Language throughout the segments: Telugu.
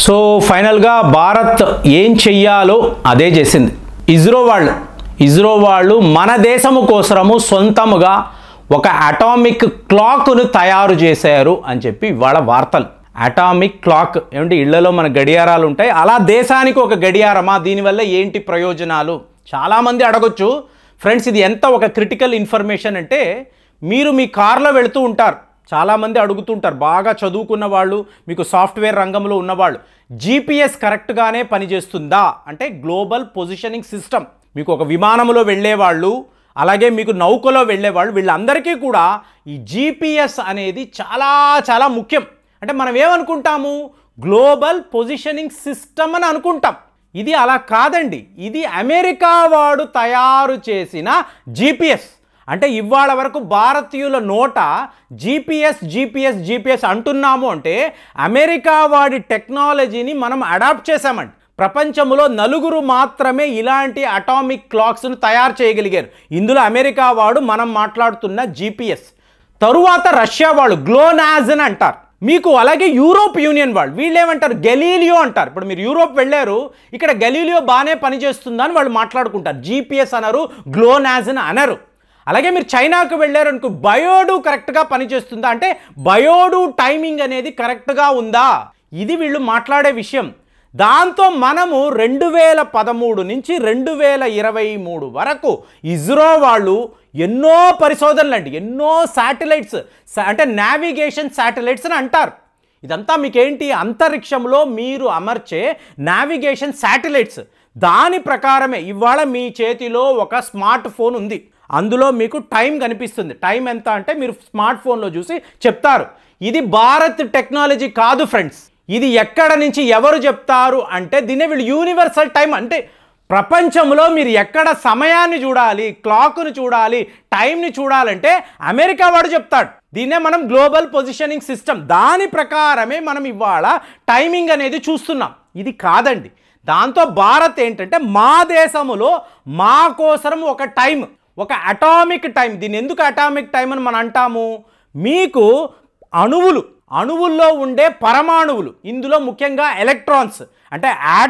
సో ఫైనల్గా భారత్ ఏం చెయ్యాలో అదే చేసింది. ఇజ్రో వాళ్ళు మన దేశము కోసము సొంతముగా ఒక అటామిక్ క్లాక్ను తయారు చేశారు అని చెప్పి ఇవాళ వార్తలు. అటామిక్ క్లాక్ ఏమంటే ఇళ్లలో మన గడియారాలు ఉంటాయి, అలా దేశానికి ఒక గడియారమా, దీనివల్ల ఏంటి ప్రయోజనాలు? చాలామంది అడగొచ్చు ఫ్రెండ్స్. ఇది ఎంత ఒక క్రిటికల్ ఇన్ఫర్మేషన్ అంటే, మీరు మీ కార్లో వెళుతూ ఉంటారు, చాలామంది అడుగుతుంటారు, బాగా చదువుకున్న వాళ్ళు, మీకు సాఫ్ట్వేర్ రంగంలో ఉన్నవాళ్ళు, జీపీఎస్ కరెక్ట్గానే పనిచేస్తుందా అంటే, గ్లోబల్ పొజిషనింగ్ సిస్టమ్. మీకు ఒక విమానంలో వెళ్ళేవాళ్ళు, అలాగే మీకు నౌకలో వెళ్ళేవాళ్ళు, వీళ్ళందరికీ కూడా ఈ జీపీఎస్ అనేది చాలా చాలా ముఖ్యం. అంటే మనం ఏమనుకుంటాము, గ్లోబల్ పొజిషనింగ్ సిస్టమ్ అని అనుకుంటాం. ఇది అలా కాదండి, ఇది అమెరికా వాడు తయారు చేసిన జీపీఎస్. అంటే ఇవాళ వరకు భారతీయుల నోట జీపీఎస్ అంటున్నాము అంటే, అమెరికా వాడి టెక్నాలజీని మనం అడాప్ట్ చేశామండి. ప్రపంచంలో 4 మాత్రమే ఇలాంటి అటామిక్ క్లాక్స్ను తయారు చేయగలిగారు. ఇందులో అమెరికా వాడు మనం మాట్లాడుతున్న జీపీఎస్. తరువాత రష్యా వాళ్ళు గ్లోనాజ్ అని అంటారు. మీకు అలాగే యూరోప్ యూనియన్ వాళ్ళు వీళ్ళేమంటారు, గెలీలియో అంటారు. ఇప్పుడు మీరు యూరోప్ వెళ్ళారు, ఇక్కడ గెలీలియో బాగానే పనిచేస్తుందా అని వాళ్ళు మాట్లాడుకుంటారు. జీపీఎస్ అనరు, గ్లోనాజ్ అని అనరు. అలాగే మీరు చైనాకు వెళ్ళారు అనుకో, బయోడు కరెక్ట్గా పనిచేస్తుందా అంటే, బయోడు టైమింగ్ అనేది కరెక్ట్గా ఉందా, ఇది వీళ్ళు మాట్లాడే విషయం. దాంతో మనము 2013 నుంచి 2023 వరకు ఇజ్రో వాళ్ళు ఎన్నో పరిశోధనలు అండి, ఎన్నో శాటిలైట్స్, అంటే నావిగేషన్ శాటిలైట్స్ అని అంటారు. ఇదంతా మీకేంటి, అంతరిక్షంలో మీరు అమర్చే నావిగేషన్ శాటిలైట్స్. దాని ప్రకారమే ఇవాళ మీ చేతిలో ఒక స్మార్ట్ ఫోన్ ఉంది, అందులో మీకు టైం కనిపిస్తుంది. టైం ఎంత అంటే మీరు స్మార్ట్ ఫోన్లో చూసి చెప్తారు. ఇది భారత్ టెక్నాలజీ కాదు ఫ్రెండ్స్. ఇది ఎక్కడ నుంచి ఎవరు చెప్తారు అంటే, దీన్నే వీళ్ళు యూనివర్సల్ టైం అంటే, ప్రపంచంలో మీరు ఎక్కడ సమయాన్ని చూడాలి, క్లాక్ను చూడాలి, టైంని చూడాలంటే అమెరికా వాడు చెప్తాడు. దీన్నే మనం గ్లోబల్ పొజిషనింగ్ సిస్టమ్, దాని ప్రకారమే మనం ఇవాళ టైమింగ్ అనేది చూస్తున్నాం. ఇది కాదండి. దాంతో భారత్ ఏంటంటే, మా దేశంలో మా కోసం ఒక టైం, ఒక అటామిక్ టైం. దీన్ని ఎందుకు అటామిక్ టైం అని మనం అంటాము, మీకు అణువుల్లో ఉండే పరమాణువులు, ఇందులో ముఖ్యంగా ఎలక్ట్రాన్స్, అంటే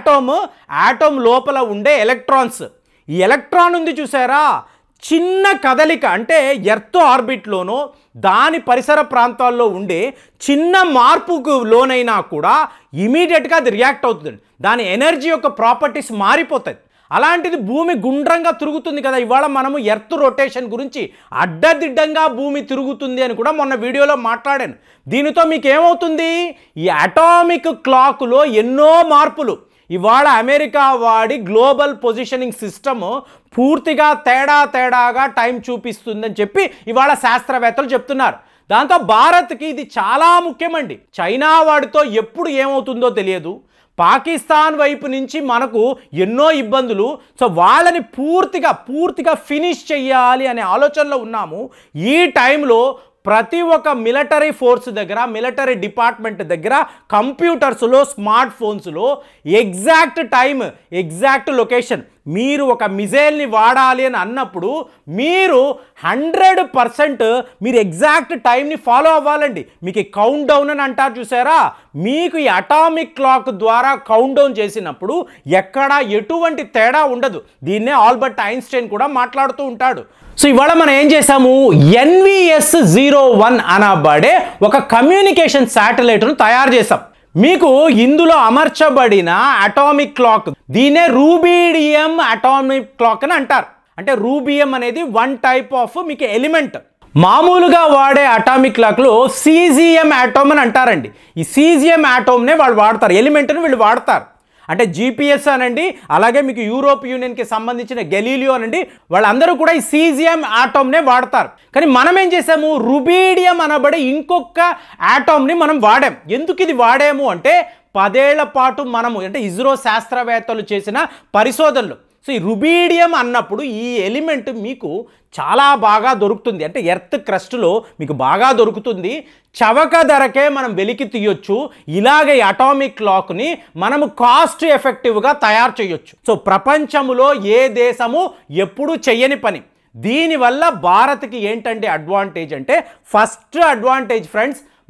ఆటోమ్ లోపల ఉండే ఎలక్ట్రాన్స్. ఈ ఎలక్ట్రాన్ ఉంది చూసారా, చిన్న కదలిక అంటే ఎర్త్ ఆర్బిట్లోనో దాని పరిసర ప్రాంతాల్లో ఉండే చిన్న మార్పుకు లోనైనా కూడా ఇమీడియట్గా అది రియాక్ట్ అవుతుంది. దాని ఎనర్జీ యొక్క ప్రాపర్టీస్ మారిపోతాయి. అలాంటిది భూమి గుండ్రంగా తిరుగుతుంది కదా. ఇవాళ మనము ఎర్త్ రొటేషన్ గురించి, అడ్డదిడ్డంగా భూమి తిరుగుతుంది అని కూడా మొన్న వీడియోలో మాట్లాడాను. దీనితో మీకు ఏమవుతుంది, ఈ అటామిక్ క్లాక్లో ఎన్నో మార్పులు. ఇవాళ అమెరికా వాడి గ్లోబల్ పొజిషనింగ్ సిస్టమ్ పూర్తిగా తేడాగా టైం చూపిస్తుందని చెప్పి ఇవాళ శాస్త్రవేత్తలు చెప్తున్నారు. దాంతో భారత్కి ఇది చాలా ముఖ్యమండి. చైనా వాడితో ఎప్పుడు ఏమవుతుందో తెలియదు. పాకిస్తాన్ వైపు నుంచి మనకు ఎన్నో ఇబ్బందులు. సో వాళ్ళని పూర్తిగా ఫినిష్ చెయ్యాలి అనే ఆలోచనలో ఉన్నాము. ఈ టైంలో ప్రతి ఒక్క మిలిటరీ ఫోర్స్ దగ్గర, మిలిటరీ డిపార్ట్మెంట్ దగ్గర కంప్యూటర్స్లో, స్మార్ట్ ఫోన్స్లో ఎగ్జాక్ట్ టైం, ఎగ్జాక్ట్ లొకేషన్, మీరు ఒక మిజైల్ని వాడాలి అని అన్నప్పుడు మీరు 100% మీరు ఎగ్జాక్ట్ టైంని ఫాలో అవ్వాలండి. మీకు కౌంట్ డౌన్ అని అంటారు చూసారా, మీకు ఈ అటామిక్ క్లాక్ ద్వారా కౌంట్ డౌన్ చేసినప్పుడు ఎక్కడ ఎటువంటి తేడా ఉండదు. దీన్నే ఆల్బర్ట్ ఐన్స్టైన్ కూడా మాట్లాడుతూ ఉంటాడు. సో ఇవాళ మనం ఏం చేసాము, NVS-01 అనబడే ఒక కమ్యూనికేషన్ శాటిలైట్ను తయారు చేసాం. మీకు ఇందులో అమర్చబడిన అటామిక్ క్లాక్, దీన్నే రూబిడియం అటామిక్ క్లాక్ అని అంటారు. అంటే రూబియం అనేది వన్ టైప్ ఆఫ్ మీకు ఎలిమెంట్. మామూలుగా వాడే అటామిక్ క్లాక్లో సీజియం ఆటోమ్ అని అంటారండి. ఈ సీజియం ఆటోమ్నే వాళ్ళు వాడతారు, ఎలిమెంట్ని వీళ్ళు వాడతారు. అంటే జీపీఎస్ అనండి, అలాగే మీకు యూరోప్ యూనియన్కి సంబంధించిన గెలీలియో అనండి, వాళ్ళందరూ కూడా ఈ సీజియం ఆటోమ్నే వాడతారు. కానీ మనం ఏం చేసాము, రుబీడియం అనబడే ఇంకొక ఆటోమ్ని మనం వాడాం. ఎందుకు ఇది వాడాము అంటే, 10 ఏళ్ల పాటు మనము, అంటే ఇజ్రో శాస్త్రవేత్తలు చేసిన పరిశోధనలు. సో ఈ రుబీడియం అన్నప్పుడు ఈ ఎలిమెంట్ మీకు చాలా బాగా దొరుకుతుంది, అంటే ఎర్త్ క్రస్ట్లో మీకు బాగా దొరుకుతుంది. చవక ధరకే మనం వెలికి తీయొచ్చు. ఇలాగే అటామిక్ క్లాక్ని మనము కాస్ట్ ఎఫెక్టివ్గా తయారు చేయొచ్చు. సో ప్రపంచంలో ఏ దేశము ఎప్పుడూ చెయ్యని పని. దీనివల్ల భారత్కి ఏంటంటే అడ్వాంటేజ్ అంటే, ఫస్ట్ అడ్వాంటేజ్ ఫ్రెండ్స్,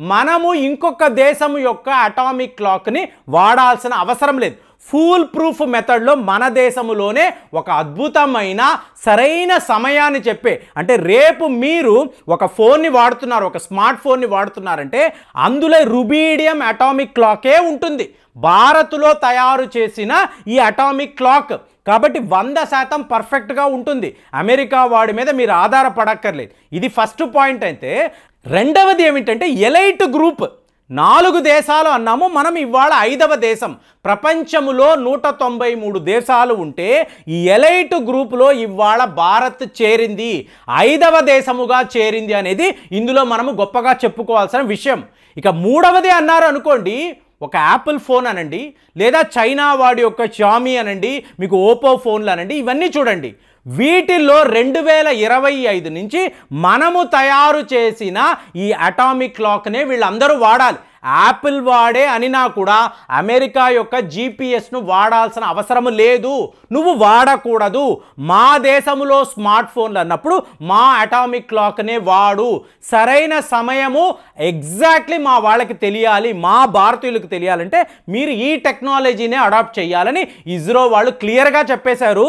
మనము ఇంకొక దేశం యొక్క అటామిక్ క్లాక్ని వాడాల్సిన అవసరం లేదు. ఫూల్ ప్రూఫ్ మెథడ్లో మన దేశంలోనే ఒక అద్భుతమైన సరైన సమయాన్ని చెప్పే, అంటే రేపు మీరు ఒక ఫోన్ని వాడుతున్నారు, ఒక స్మార్ట్ ఫోన్ని వాడుతున్నారంటే అందులో రుబీడియం అటామిక్ క్లాకే ఉంటుంది, భారత్లో తయారు చేసిన ఈ అటామిక్ క్లాక్. కాబట్టి 100% పర్ఫెక్ట్గా ఉంటుంది. అమెరికా వాడి మీద మీరు ఆధారపడక్కర్లేదు. ఇది ఫస్ట్ పాయింట్. అయితే రెండవది ఏమిటంటే ఎలైట్ గ్రూప్. 4 దేశాలు అన్నాము, మనం ఇవాళ 5వ దేశం. ప్రపంచములో 193 దేశాలు ఉంటే ఈ ఎలైట్ గ్రూపులో ఇవాళ భారత్ చేరింది, 5వ దేశముగా చేరింది అనేది ఇందులో మనము గొప్పగా చెప్పుకోవాల్సిన విషయం. ఇక మూడవది అన్నారు అనుకోండి, ఒక యాపిల్ ఫోన్ అనండి, లేదా చైనా వాడి యొక్క షామీ అనండి, మీకు ఓపో ఫోన్లు అనండి, ఇవన్నీ చూడండి. వీటిల్లో 2025 నుంచి మనము తయారు చేసిన ఈ అటామిక్ క్లాక్నే వీళ్ళందరూ వాడాలి. యాపిల్ వాడే అనినా కూడా అమెరికా యొక్క జీపీఎస్ను వాడాల్సిన అవసరం లేదు, నువ్వు వాడకూడదు. మా దేశంలో స్మార్ట్ ఫోన్లు అన్నప్పుడు మా అటామిక్ క్లాక్నే వాడు. సరైన సమయము ఎగ్జాక్ట్లీ మా వాళ్ళకి తెలియాలి, మా భారతీయులకు తెలియాలంటే మీరు ఈ టెక్నాలజీనే అడాప్ట్ చేయాలని ఇస్రో వాళ్ళు క్లియర్గా చెప్పేశారు.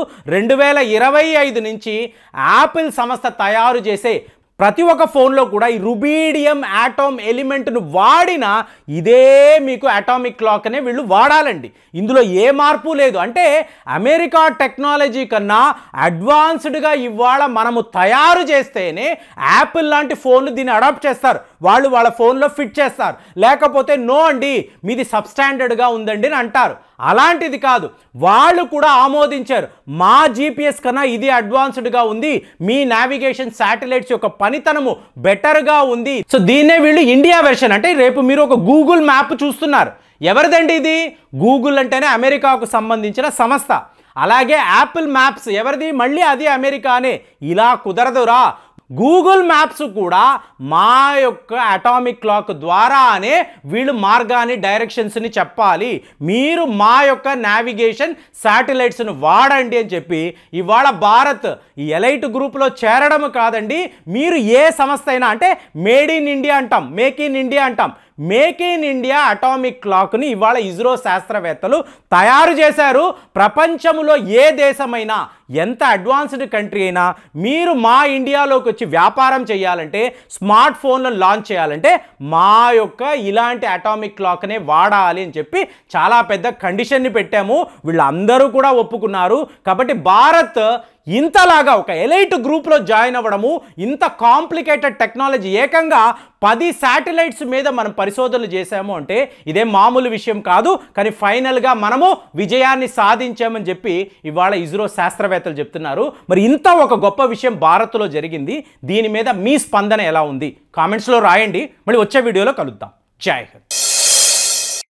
2025 నుంచి యాపిల్ సంస్థ తయారు చేసే ప్రతి ఒక్క ఫోన్లో కూడా ఈ రుబీడియం ఆటమ్ ఎలిమెంట్ను వాడిన ఇదే మీకు అటామిక్ క్లాక్ అనే వీళ్ళు వాడాలండి. ఇందులో ఏ మార్పు లేదు. అంటే అమెరికా టెక్నాలజీ కన్నా అడ్వాన్స్డ్గా ఇవాళ మనము తయారు చేస్తేనే యాపిల్ లాంటి ఫోన్లు దీన్ని అడాప్ట్ చేస్తారు, వాళ్ళు వాళ్ళ ఫోన్లో ఫిట్ చేస్తారు. లేకపోతే నో అండి మీది సబ్స్టాండర్డ్గా ఉందండి అని అంటారు. అలాంటిది కాదు, వాళ్ళు కూడా ఆమోదించారు, మా జీపీఎస్ కన్నా ఇది అడ్వాన్స్డ్గా ఉంది, మీ నావిగేషన్ శాటిలైట్స్ యొక్క పనితనము బెటర్గా ఉంది. సో దీన్నే వీళ్ళు ఇండియా వెర్షన్. అంటే రేపు మీరు ఒక గూగుల్ మ్యాప్ చూస్తున్నారు, ఎవరిదండి ఇది? గూగుల్ అంటేనే అమెరికాకు సంబంధించిన సంస్థ. అలాగే యాపిల్ మ్యాప్స్ ఎవరిది? మళ్ళీ అది అమెరికానే. ఇలా కుదరదురా. గూగుల్ మ్యాప్స్ కూడా మా యొక్క అటామిక్ క్లాక్ ద్వారానే వీళ్ళు మార్గాన్ని, డైరెక్షన్స్ని చెప్పాలి, మీరు మా యొక్క నావిగేషన్ శాటిలైట్స్ను వాడండి అని చెప్పి ఇవాళ భారత్ ఈ ఎలైట్ గ్రూప్లో చేరడం కాదండి, మీరు ఏ సంస్థ అయినా, అంటే మేడ్ ఇన్ ఇండియా అంటాం, మేక్ ఇన్ ఇండియా అంటాం, మేక్ ఇన్ ఇండియా అటామిక్ క్లాక్ని ఇవాళ ఇస్రో శాస్త్రవేత్తలు తయారు చేశారు. ప్రపంచంలో ఏ దేశమైనా, ఎంత అడ్వాన్స్డ్ కంట్రీ అయినా, మీరు మా ఇండియాలోకి వచ్చి వ్యాపారం చేయాలంటే, స్మార్ట్ ఫోన్లను లాంచ్ చేయాలంటే మా యొక్క ఇలాంటి అటామిక్ క్లాక్నే వాడాలి అని చెప్పి చాలా పెద్ద కండిషన్ని పెట్టాము. వీళ్ళందరూ కూడా ఒప్పుకున్నారు. కాబట్టి భారత్ ఇంతలాగా ఒక ఎలైట్ గ్రూప్లో జాయిన్ అవ్వడము, ఇంత కాంప్లికేటెడ్ టెక్నాలజీ, ఏకంగా 10 శాటిలైట్స్ మీద మనం పరిశోధనలు చేశాము అంటే ఇదే మామూలు విషయం కాదు. కానీ ఫైనల్గా మనము విజయాన్ని సాధించామని చెప్పి ఇవాళ ఇస్రో శాస్త్రవేత్తలు చెప్తున్నారు. మరి ఇంత ఒక గొప్ప విషయం భారత్లో జరిగింది, దీని మీద మీ స్పందన ఎలా ఉంది? కామెంట్స్లో రాయండి. మళ్ళీ వచ్చే వీడియోలో కలుద్దాం. జై హింద్.